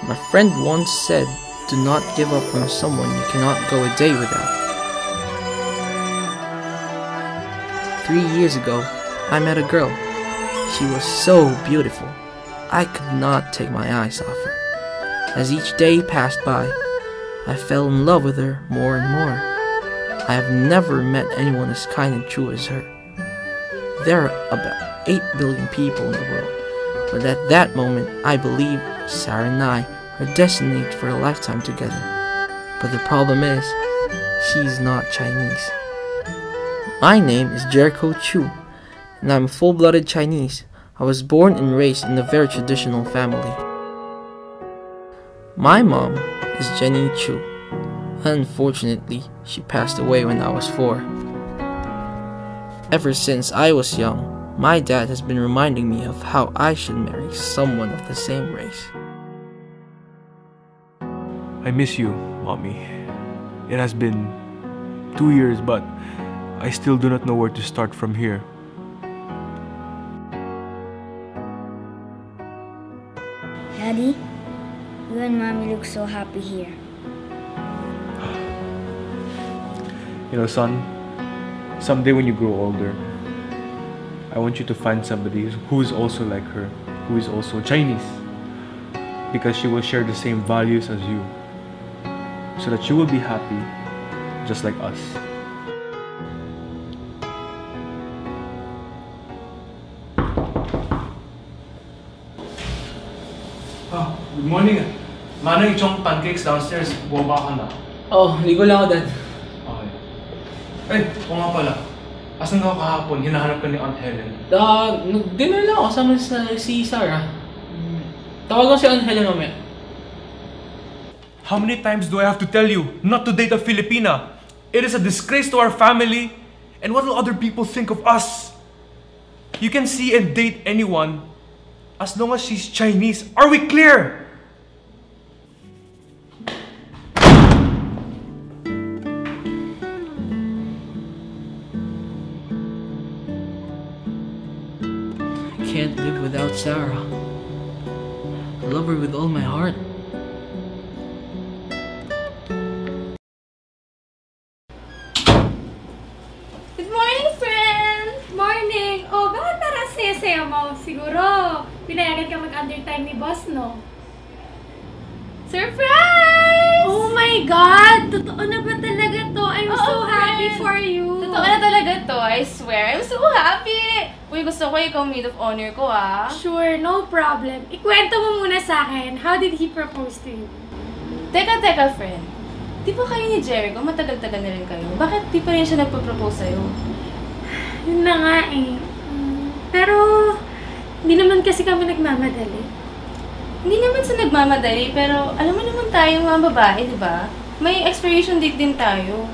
My friend once said, do not give up on someone you cannot go a day without. 3 years ago, I met a girl. She was so beautiful. I could not take my eyes off her. As each day passed by, I fell in love with her more and more. I have never met anyone as kind and true as her. There are about 8 billion people in the world, but at that moment, I believed Sarah and I are destined for a lifetime together. But the problem is, she's not Chinese. My name is Jeric, and I'm full-blooded Chinese. I was born and raised in a very traditional family. My mom is Jenny Chu. Unfortunately, she passed away when I was 4. Ever since I was young, my dad has been reminding me of how I should marry someone of the same race. I miss you, Mommy. It has been 2 years, but I still do not know where to start from here. Daddy, you and Mommy look so happy here. You know, son, someday when you grow older, I want you to find somebody who is also like her, who is also Chinese, because she will share the same values as you, so that you will be happy, just like us. Good morning. Manang yung pancakes downstairs. Bumaba ka na. Oh, ligo lang ako, Dad. Okay. Ay, o nga pala. Asan ka kahapon? Hinahanap ka ni Aunt Helen. Dinner lang ako kasama si Sarah. Tawagan si Aunt Helen mamaya. How many times do I have to tell you not to date a Filipina? It is a disgrace to our family. And what will other people think of us? You can see and date anyone as long as she's Chinese. Are we clear? I can't live without Sarah. I love her with all my heart. Good morning, friend! Morning! Oh, bakit parang saya-saya mo? Siguro, pinayagan ka mag-undertime ni boss, no? Surprise! Oh my God! Totoo na ba talaga to? I'm so happy for you! Totoo na talaga to, I swear. I'm so happy! Uy, gusto ko ikaw maid of honor ko, ah. Sure, no problem. Ikwento mo muna sa akin, how did he propose to you? Teka, friend. Di ba kayo ni Jeric, matagal-tagal na rin kayo? Bakit di pa rin siya nagpo-propose sa'yo? Yun na nga eh. Pero, hindi naman kasi kami nagmamadali. Hindi naman sa nagmamadali, pero alam mo naman tayo mga babae, di ba? May expiration date din tayo.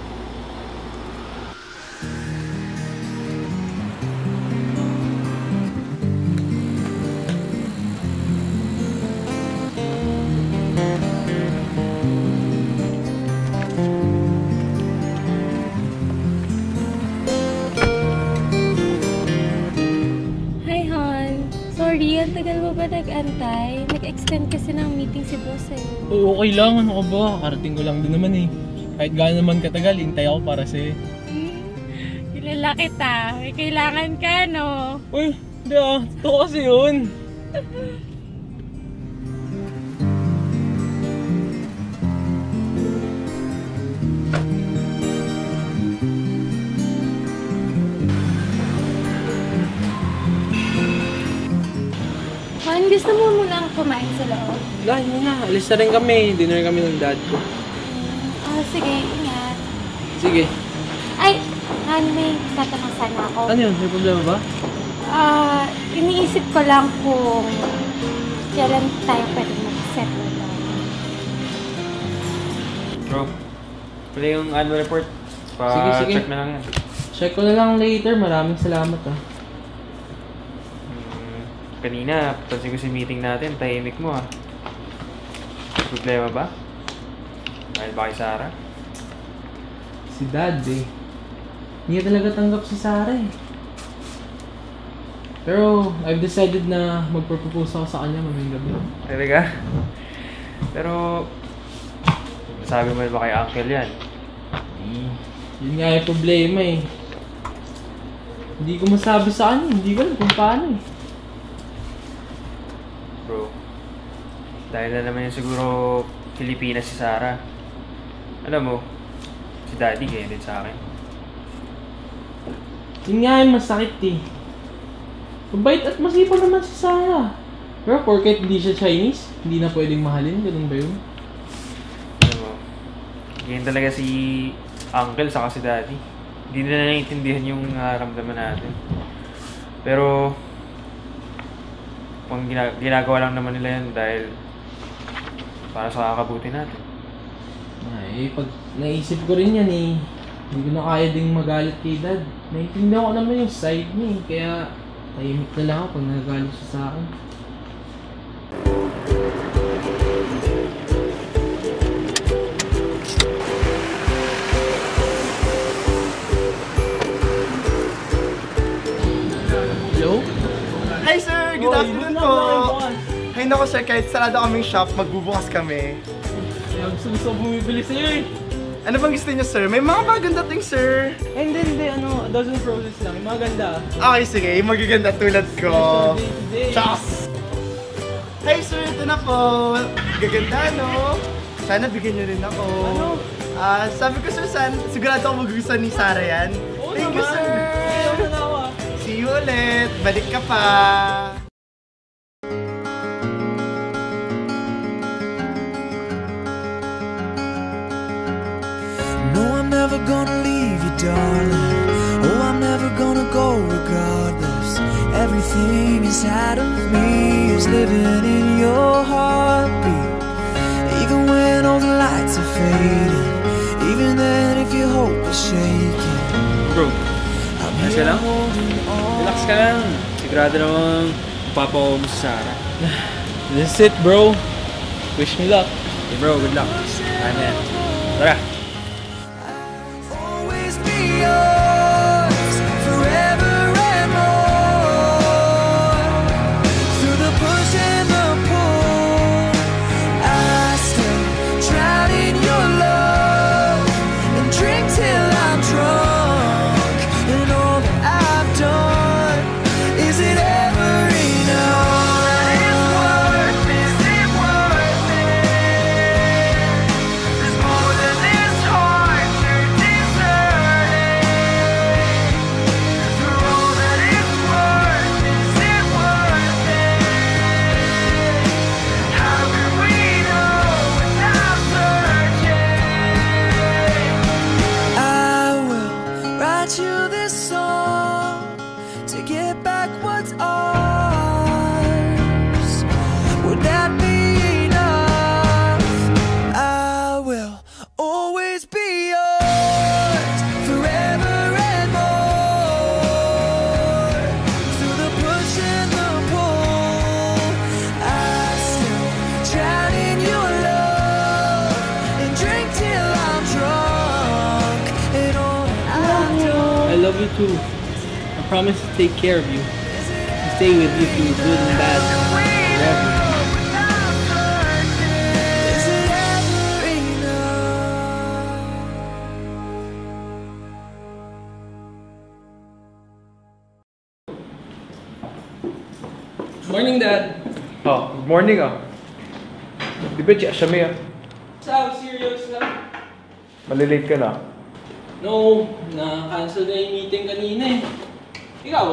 Sorry, ang tagal mo ba nag-antay? Nag-extend kasi ng meeting si boss eh. Oo, okay lang. Ano ka ba? Karating ko lang din naman eh. Kahit gaano naman katagal, hintay ako para sa'yo. Kilala kita. May kailangan ka, no? Uy, hindi ah. Ito kasi yun. Han, gusto mo lang kumain sa loob? Wala, yun na. Alis na rin kami. Dinner kami ng dad ko. Sige, ingat. Sige. Ay, Han, may tatanong sana ako. Ano yun? May problema ba? Iniisip ko lang kung kailan tayo pwede mag-settle down. Bro, pala yung annual report. Sige. Check na lang yan. Check ko na lang later. Maraming salamat ah. Kanina, pansin ko sa meeting natin, tahimik mo ah. Problema ba? Dahil ba kay Sarah? Si Dad eh. Hindi talaga tanggap si Sarah eh. Pero I've decided na magpropose ako sa kanya mamayang gabi. Talaga? Pero, sabi mo ba kay Uncle yan? Yun nga yung problema eh. Hindi ko masabi sa kanya, hindi ko alam kung paano eh. Bro, dahil na naman yung siguro Filipinas si Sarah. Alam mo, si Daddy ganyan din sa akin. Yun nga yung masakit eh. Mabait at masipag naman si Sarah. Pero porket hindi siya Chinese, hindi na pwedeng mahalin, ganun ba yun? Alam mo, ganyan talaga si Uncle saka si Daddy. Hindi na naiintindihan yung nararamdaman natin. Pero, kung ginagawa lang naman nila yan dahil para sa kakabuti natin. Ay, pag naisip ko rin yan eh, hindi ko na kaya ding magalit kay Dad. Naiintindihan ko naman yung side niya eh, kaya tahimik na lang ako pag nagagalit siya sa akin. Hello? Hi sir! Good afternoon po! Hay nako sir, kahit sarado kaming shop, magbubukas kami. Gusto bumibili sa'yo eh. Ano bang gusto niyo sir? May mga bagong dating sir! Hindi, ano, dozen roses lang, yung mga ganda. Okay sige, yung magaganda tulad ko. Day. Chas! Hi sir, ito na po! Gaganda no? Sana bigyan niyo rin ako. Ano? Sabi ko sir, sigurado ako magugustuhan ni Sarah yan. Thank you sir! See you ulit! Balik ka pa! No, I'm never gonna leave you, darling. Oh, I'm never gonna go regardless. Everything inside of me is living in your heartbeat. Even when all the lights are fading, even then if your hope is shaking. Bro, ayos ka lang? Relax ka lang. Sigurado namang papawa mo sa Sarah. This is it, bro. Wish me luck. Hey bro, good luck. Ano yan? Tara! Always be yours, forever and more. Through the push and the pull, I still drown in your love and drink till I'm drunk. And all that I've done, is it ever enough? Is it worth it? There's more than this heart to desert. For all that it's worth, is it worth it? How can we know without searching? I will write you this song to get back what's ours. Would that be enough? I will always be yours, forever and more. Through the push and the pull, I still drown in your love and drink till I'm drunk. And all that I've done. I love you too. I promise to take care of you. To stay with you through good and bad. Forever. Is it ever enough? Morning, Dad. Oh, good morning Di ba siya may Sao, serious lang? malilate ka na? No, na-cancel na yung meeting kanina eh. Ikaw?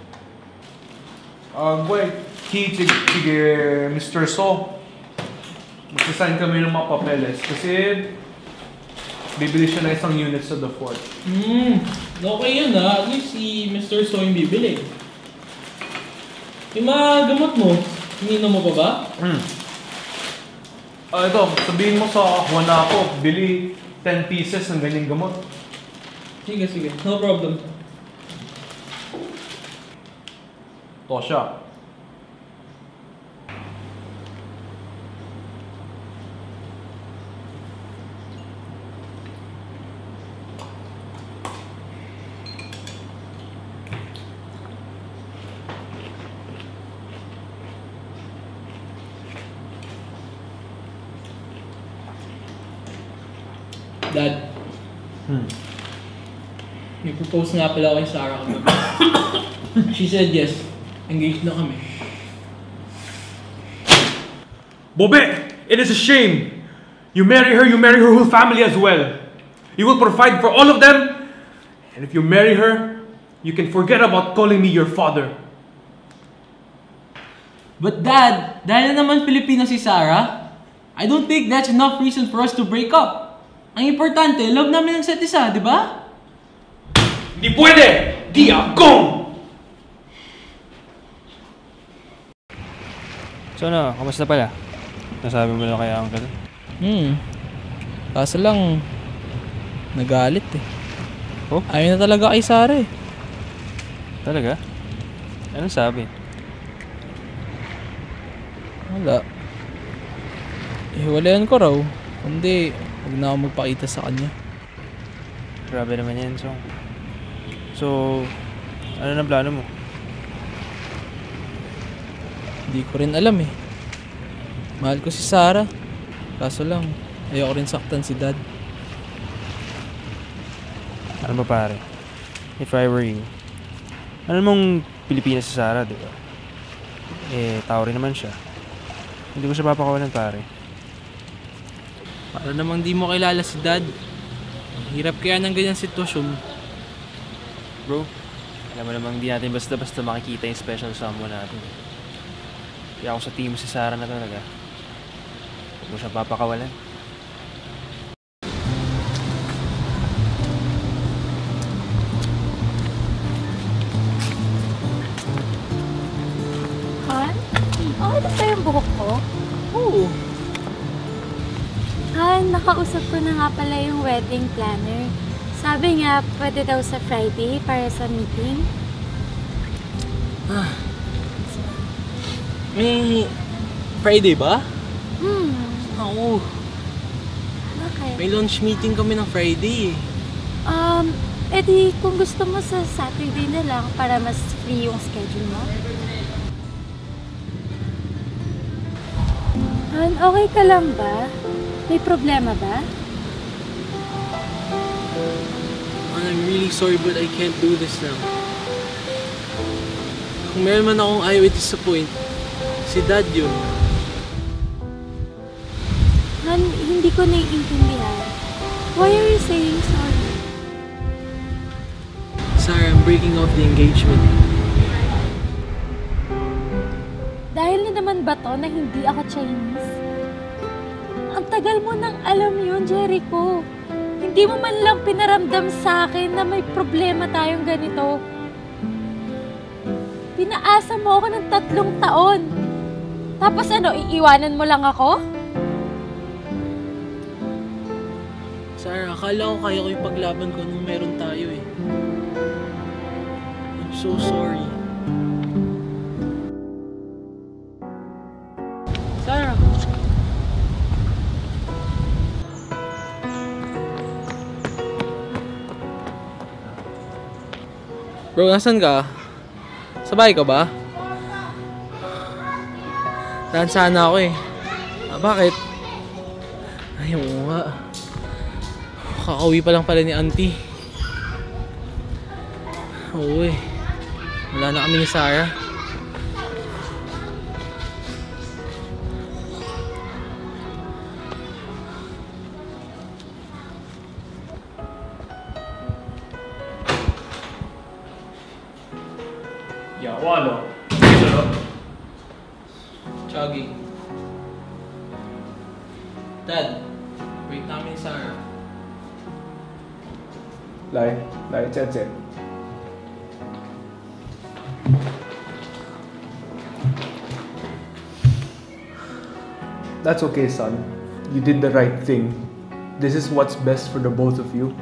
Boy, sige, Mr. So. Magsasign kami ng mga papeles kasi bibili siya na isang unit sa the fort. Okay yun ha. At least si Mr. So yung bibili. Yung mga gamot mo, ininom mo pa ba? Ito, sabihin mo sa Juan ako, bili 10 pieces ng ganyang gamot. Sige. No problem. Ito siya. Dad. May propose nga pala ako kay Sarah kagabi. She said yes. Engaged na kami. Bobe! It is a shame! You marry her whole family as well. You will provide for all of them. And if you marry her, you can forget about calling me your father. But Dad, dahil na naman Filipino si Sarah, I don't think that's enough reason for us to break up. Ang importante, love namin ang isa't isa, di ba? Di pwede! Di ako! So ano, kamusta pala? Nasabi mo na kay Uncle? Kaso lang, nagalit eh. Oh? Ayaw na talaga kay Sarah eh. Talaga? Anong sabi? Wala. Hiwalayan ko raw. Kundi, huwag na ako magpakita sa kanya. Grabe naman yan, Song. So, ano na plano mo? Hindi ko rin alam eh. Mahal ko si Sarah. Kaso lang, ayoko rin saktan si Dad. Ano ba pare? If I were you, ano mong Pilipinas si Sarah, di ba? Tao rin naman siya. Hindi ko siya papakawalan, pare. Para namang di mo kilala si Dad. Hirap kaya ng ganyang sitwasyon. Bro, alam mo namang di natin basta-basta makikita yung special someone natin. Kaya ako sa team si Sarah na talaga. Huwag mo siya papakawalan. Han? Okay na ba yung buhok ko? Oo. Han, nakausap ko na nga pala yung wedding planner. Sabi nga, pwede daw sa Friday para sa meeting. May Friday ba? Oo. Okay. May launch meeting kami ng Friday eh. Edi kung gusto mo sa Saturday na lang para mas free yung schedule mo. Han, okay ka lang ba? May problema ba? Man, I'm really sorry but I can't do this now. Kung meron man akong ayaw i-disappoint, si Dad yun. Han, hindi ko naiintindihan. Why are you saying sorry? Sarah, I'm breaking off the engagement. Dahil na naman ba to na hindi ako Chinese? Ang tagal mo nang alam yun, Jericho. Hindi mo man lang pinaramdam sa akin na may problema tayong ganito. Pinaasa mo ako ng 3 taon. Tapos ano, iiwanan mo lang ako? Sarah, akala ko kaya ko yung paglaban ko nung meron tayo eh. I'm so sorry. Sarah! Bro, nasan ka? Sa bahay ka ba? Dahan sana ako eh. Bakit? Ay, oo nga. Kakauwi pa lang pala ni Auntie. Oo eh. Wala na kami ni Sarah. Yawalo. Jogging. Dad, wait namin ni Sarah. Lai, Chen. That's okay, son. You did the right thing. This is what's best for the both of you.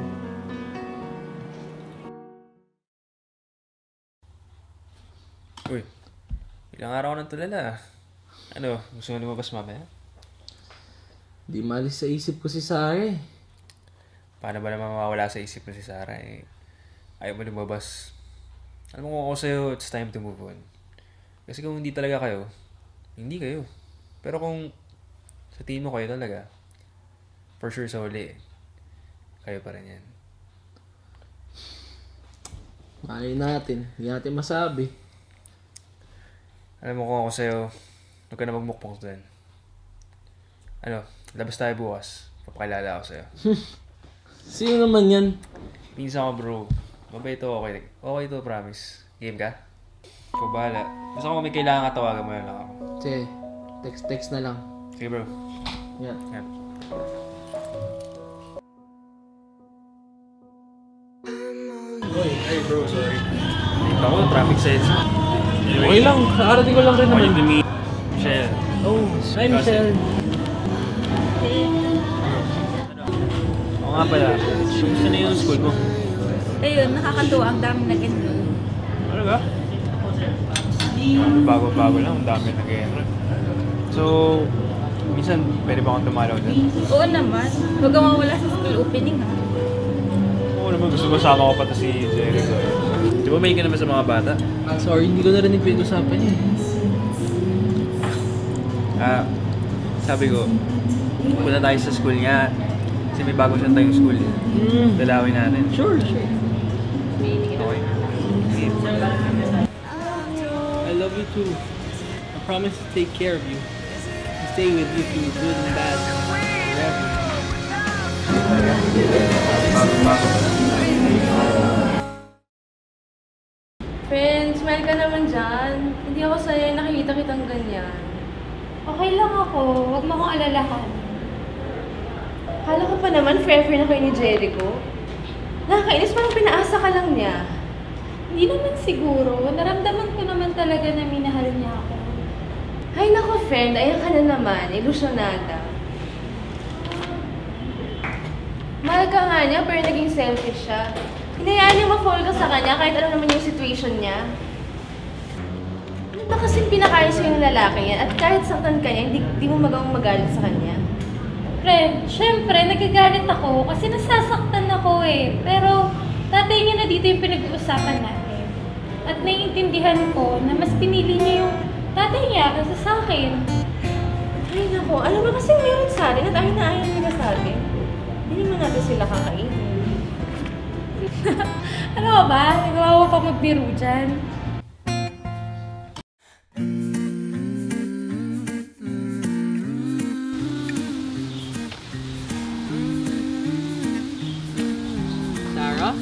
Uy, ilang araw nang tulala. Ano, gusto mo lumabas mamaya? Di malis sa isip ko si Sarah eh. Paano ba naman mawawala sa isip mo si Sarah eh? Ayaw mo lumabas. Alam mo kung ako sa'yo, it's time to move on. Kasi kung hindi talaga kayo, hindi kayo. Pero kung sa tingin mo kayo talaga, for sure sa huli, kayo pa rin yan. Malay natin. Hindi natin masabi. Alam mo kung ako sa'yo, huwag ka na magmukmuk doon. Ano, labas tayo bukas. Papakilala ako sa'yo. Sino naman yan? Pinsan ko bro. Mabait ito, okay. Okay ito, promise. Game ka? Ikaw bahala. Basta kung may kailangan ka, tawagan mo lang ako. Sige, text na lang. Sige bro. Yeah. Yeah. Hey bro, sorry. Dito ako, traffic sense. Okay lang, kakarating ko lang rin naman. to meet Michelle. Oh, hi Michelle. Oo nga pala. Gusto na yung school mo? Ayun, nakakatuwa. Ang dami nag-enroll. Ano ba? Bago-bago lang, ang dami nag-enroll. So, minsan pwede ba akong dumalaw dyan? Oo naman. Huwag kang mawala sa school opening ha. Oo naman, gusto masama ko pati si Jeric. Di ba may ka naman sa mga bata? Sorry, hindi ko narinig pinag-usapan niya. Sabi ko, punta tayo sa school niya. Kasi may bago siya tayong school. Dalawin natin. Sure. Okay. I love you too. I promise to take care of you. To stay with you through good and bad. Forever. Friend, smile ka naman dyan. Hindi ako sa'yo nakikita kitang ganyan. Okay lang ako. Huwag mo akong alalahan. Kala ko pa naman, forever na kayo ni Jericho. Nakakainis, parang pinaasa ka lang niya. Hindi naman siguro. Naramdaman ko naman talaga na minahal niya ako. Ay nako friend, ayan ka na naman, ilusyonada. Mahal ka nga niya, pero naging selfish siya. Hinayaan niya ma-fall ka sa kanya kahit ano naman yung situation niya. Ano ba kasing pinakaya sa'yo ng lalaki yan? At kahit saktan ka niya, hindi mo magawang magalit sa kanya? Friend, syempre, nagagalit ako kasi nasasaktan ako eh. Pero, tatay niya na dito yung pinag-uusapan natin. At naiintindihan ko na mas pinili niya yung tatay niya kasi sa akin. Ay naku, ano ba kasing meron sa atin at ayaw na ayaw nila sa atin? Hindi naman natin sila kakainin. Ano ba? Nagawa pa magbiro dyan. Sarah?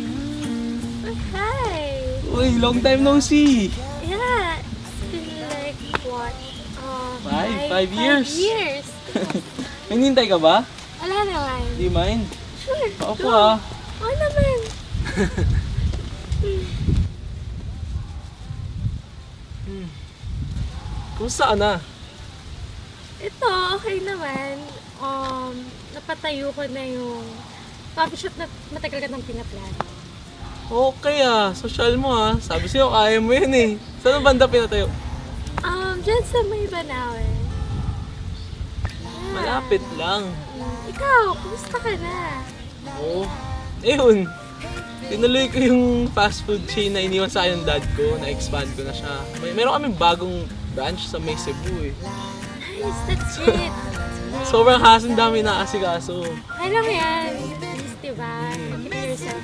Hi! Uy, long time no see! Yeah, it's been like what? Five years. 5 years. Hinintay ka ba? Wala naman. Do you mind? Sure. Paupo ah. Oo naman. Kumusta ka na? Ito, okay naman. Napatayo ko na yung coffee shop na matagal ka nang pinaplano. Okay ah, social mo ah. Sabi sa'yo, kaya mo yun eh. Saan ang banda pinatayo? Dyan sa may Banawe. Malapit lang. Ikaw, kumusta ka na? Oo. Ayun. Tinuloy ko yung fast food chain na iniwan sa akin ng dad ko. Na-expand ko na siya. Meron kaming bagong branch sa may Cebu eh. Nice, that's it. Sobrang hassle, dami na asikaso. Alam mo yan. Please, diba? Keep yourself.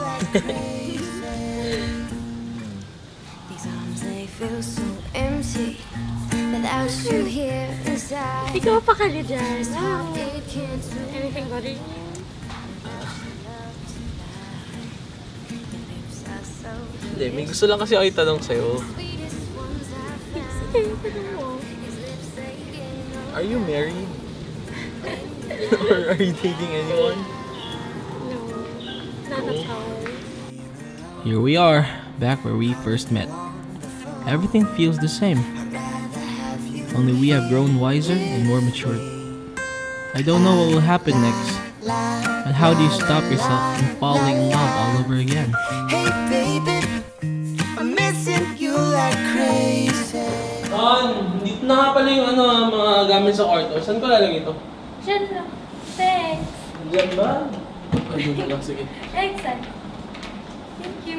These arms, they feel so empty without you here inside. Ikaw pa ka na dyan. Anything bothering you? Hindi, may gusto lang kasi ako itanong sa'yo. Sige, tanong mo. Are you married? Or are you dating anyone? No, not at all. Here we are, back where we first met. Everything feels the same. Only we have grown wiser and more matured. I don't know what will happen next. But how do you stop yourself from falling in love all over again? Hey baby, I'm missing you like crazy. Dito na nga pala yung mga gamit sa kwarto. Saan ko lalagay ito? Diyan lang. Thanks. Diyan ba? Ayun lang, sige. Excellent. Thank you.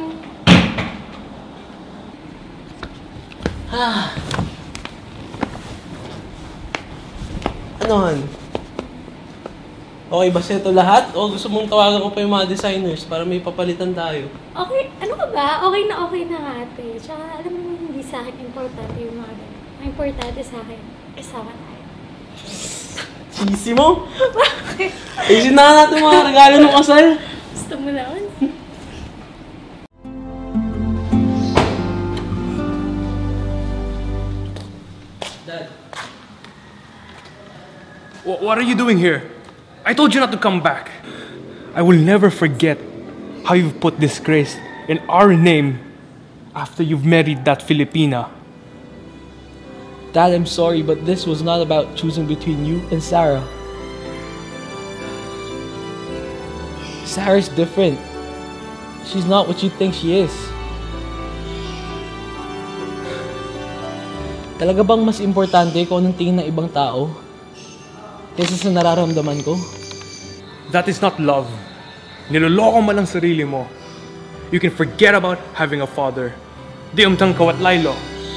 Ano, Han? Okay ba sa ito lahat? O gusto mong tawagan ko pa yung mga designers para may papalitan tayo? Okay, ano ka ba? Okay na nga ate. Tsaka alam mo, hindi sa akin importante yung mga ganun. Ang importante sa akin, kasama tayo. Cheesy mo? Bakit? Ayusin na natin mga regalo ng kasal. Gusto mo naman? Dad. What are you doing here? I told you not to come back. I will never forget how you've put disgrace in our name after you've married that Filipina. Dad, I'm sorry, but this was not about choosing between you and Sarah. Sarah's different. She's not what you think she is. Talaga bang mas importante kung anong tingin ng ibang tao kaysa sa nararamdaman ko? That is not love. Niloloko mo lang sarili mo. You can forget about having a father. Di umtang kawat laylo.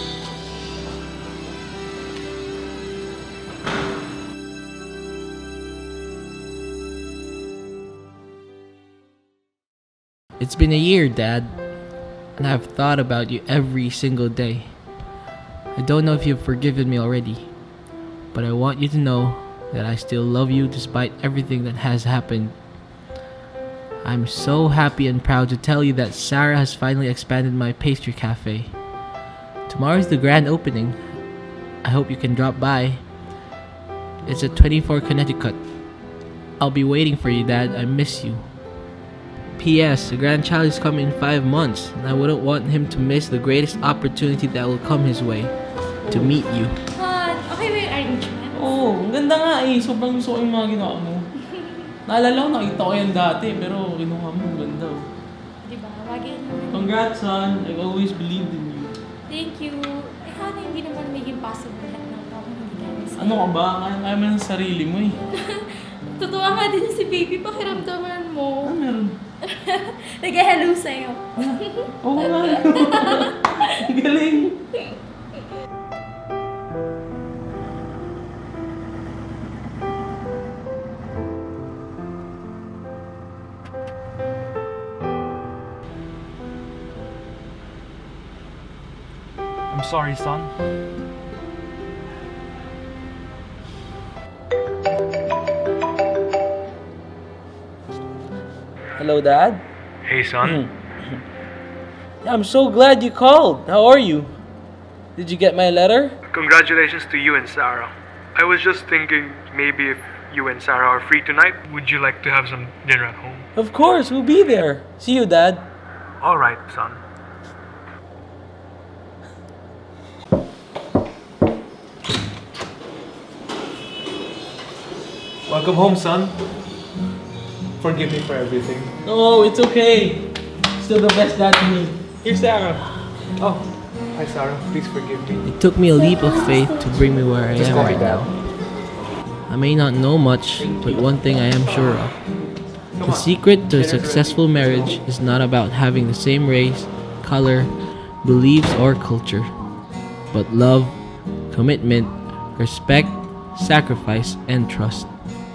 It's been a year, Dad, and I've thought about you every single day. I don't know if you've forgiven me already, but I want you to know that I still love you despite everything that has happened. I'm so happy and proud to tell you that Sarah has finally expanded my pastry cafe. Tomorrow's the grand opening. I hope you can drop by. It's at 24 Connecticut. I'll be waiting for you, Dad. I miss you. P.S. The grandchild is coming in 5 months, and I wouldn't want him to miss the greatest opportunity that will come his way, to meet you. Okay ba yung arrangement? Oo, ang ganda nga eh. Sobrang gusto ko yung mga ginawa mo. Naalala ko, nakita ko yan dati, pero kinuha mo, ang ganda. Diba? Wagi naman. Congrats, son. I've always believed in you. Thank you. Sana hindi naman maging possible lahat ng tao kung hindi kaya sa'yo. Ano ka ba? Kaya mo ng sarili mo eh. Totoo nga din si baby, pakiramdaman mo. Ano meron? Nag-hello sa'yo. Oo nga. Galing. I'm sorry, son. Hello, Dad. Hey, son. I'm so glad you called. How are you? Did you get my letter? Congratulations to you and Sarah. I was just thinking maybe if you and Sarah are free tonight, would you like to have some dinner at home? Of course, we'll be there. See you, Dad. All right, son. Welcome home, son. Forgive me for everything. No, it's okay. Still the best dad to me. Here's Sarah. Oh, hi, Sarah. Please forgive me. It took me a leap of faith to bring me where I am right now. I may not know much, but one thing I am sure of. The secret to a successful marriage is not about having the same race, color, beliefs, or culture, but love, commitment, respect, sacrifice, and trust.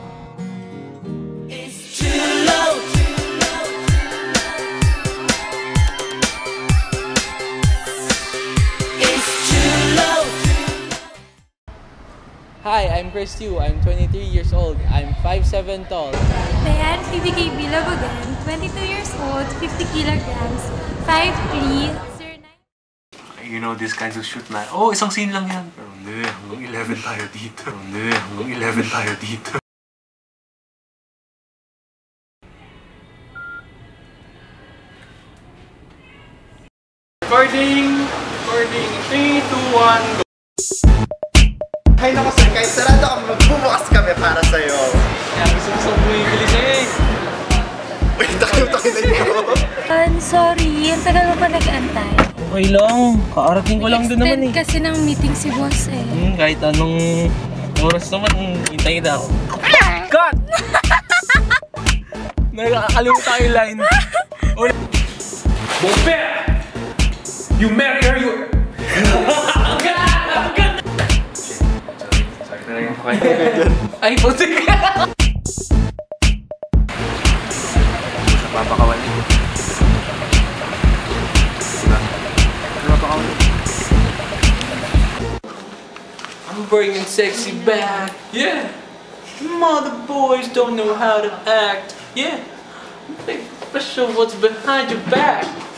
Hi, I'm Chris Yu. I'm 23 years old. I'm 5'7" tall. Ayan, Abigail Bilab again, 22 years old, 50 kilograms, 5'3", 09. You know, these kinds of shoot na, oh, isang scene lang yan. Pero hindi, hanggang 11 tayo dito. Hindi, hanggang 11 tayo dito. Recording! 3, 2, 1, go! Hay nako sir, kahit sarado kami, magbubukas kami para sa'yo. Kaya gusto ko bumibili siya eh. Wait, takil-takil na nyo. Sorry, ang tagal mo pa nag-antay. Okay lang. Kaarating ko lang din naman eh. Extend kasi ng meeting si boss eh. Kahit anong oras naman, hintay na ako. God! Nakakalimutan yung line. Bobe! You marry her, you... Ay, putik ka! Papakawali. Papakawali. I'm bringing sexy back. Yeah. Mother boys don't know how to act. Yeah. Think special what's behind your back.